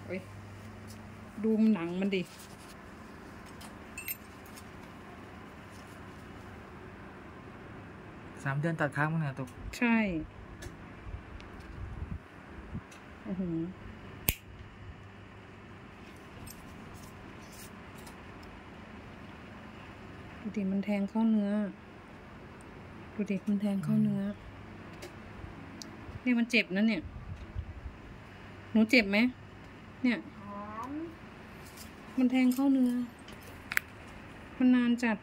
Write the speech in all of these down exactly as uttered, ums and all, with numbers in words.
เอ้ยดูหนังมันดิสามเดือนตัดครั้งมั้งนะตุกใช่โอ้โหดูดิมันแทงเข้าเนื้อดูดิมันแทงเข้าเนื้อเนี่ยมันเจ็บนะเนี่ยหนูเจ็บไหมเนี่ยมันแทงเข้าเนื้อมันนานจัด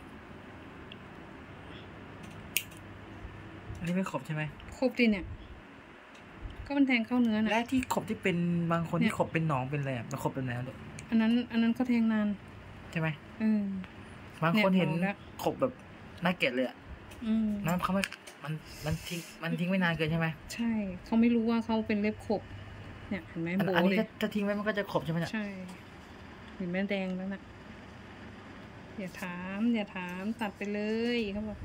อันนี้ไม่ขบใช่ไหมขบดิเนี่ยก็มันแทงเข้าเนื้อนะและที่ขบที่เป็นบางคนที่ขบเป็นหนองเป็นอะไรอ่ะมันขบเป็นอะไรลูกอันนั้นอันนั้นก็แทงนานใช่ไหมเออบางคนเห็นขบแบบน่าเกลียดเลยอ่ะนั่นเขาไม่มันมันทิ้งมันทิ้งไม่นานเกินใช่ไหมใช่เขาไม่รู้ว่าเขาเป็นเล็บขบเนี่ยเห็นไหมโบเลยอันนี้ถ้าทิ้งไว้มันก็จะขบใช่ไหมใช่เห็นไหมแดงแล้วน่ะอย่าถามอย่าถามตัดไปเลยเขาบอก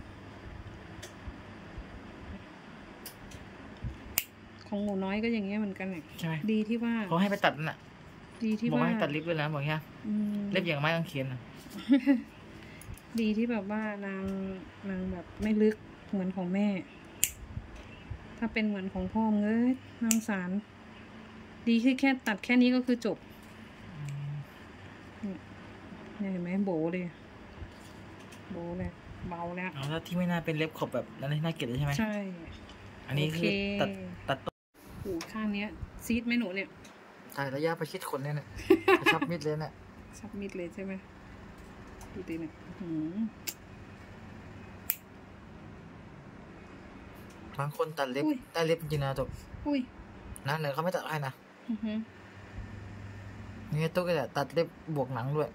ของหมูน้อยก็อย่างเงี้ยเหมือนกันเนี่ยใช่ไหมดีที่ว่าเขาให้ไปตัดน่ะดีที่ว่าบอกให้ตัดเล็บด้วยนะบอกเงี้ยเล็บอย่างไม้กางเขนดีที่แบบว่านางนางแบบไม่ลึกเหมือนของแม่ถ้าเป็นเหมือนของพ่อเอ้ยนางสารดีที่แค่ตัดแค่นี้ก็คือจบเนี่ยเห็นไหมโบเลยโบเลยเบาแล้วอ๋อแล้วที่ไม่น่าเป็นเล็บขบแบบนั้นน่าเกลียดใช่ไหมใช่อันนี้คือตัดตัดต้นหูข้างเนี้ยซีดไหมหนูเนี่ยถ่ายระยะประชิดขนเนี่ยเนี่ยชับมิดเลยเนี่ยชับมิดเลยใช่ไหมดูดิเนี่ยบางคนตัดเล็บได้เล็บจริงนะตุ๊กนะเนยเขาไม่ตัดให้นะนี่ตุ๊กก็จะตัดเล็บบวกหนังด้วย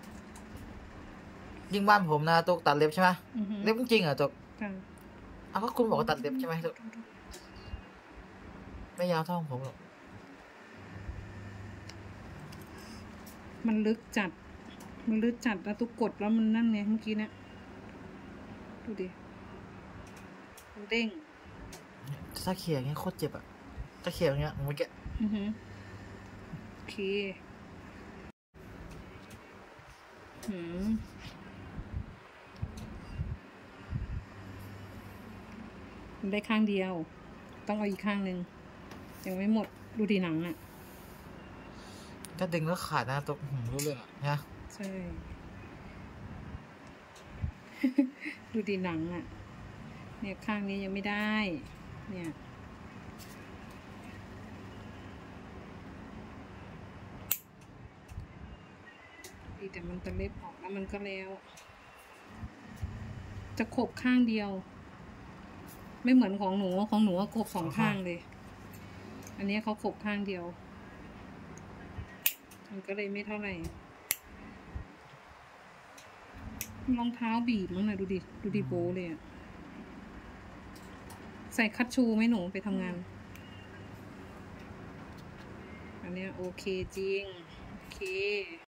ยิ่งบ้านผมนะตุ๊กตัดเล็บใช่ไหมเล็บจริงเหรอตุ๊กอ้าวก็คุณบอกว่าตัดเล็บใช่ไหมตุ๊กไม่ยาวเท่าของผมหรอกมันลึกจัดมันลึกจัดแล้วตุ๊กกดแล้วมันนั่นไงเมื่อกี้เนี่ยดูดิมันเด้งถ้าเขี่ยอย่างเงี้ยโคตรเจ็บอ่ะถ้าเขี่ยอย่างเงี้ยเมื่อกี้โอเคหืมมันได้ข้างเดียวต้องเอาอีกข้างหนึ่งยังไม่หมดดูดีหนังอ่ะถ้าดึงแล้วขาดนะตัวหูรู้เรื่องอ่ะนะใช่ดูดีหนังอ่ะเนี่ยข้างนี้ยังไม่ได้เนี่ยดีแต่มันจะเล็บออกแล้วมันก็แล้วจะขบข้างเดียวไม่เหมือนของหนูของหนูขบสองข้างเลยอันนี้เขาขบข้างเดียวมันก็เลยไม่เท่าไหร่รองเท้าบีบมั้งนะดูดิดูดิโบเลยอะใส่คัตชูไหมหนูไปทำงานอันนี้โอเคจริงโอเค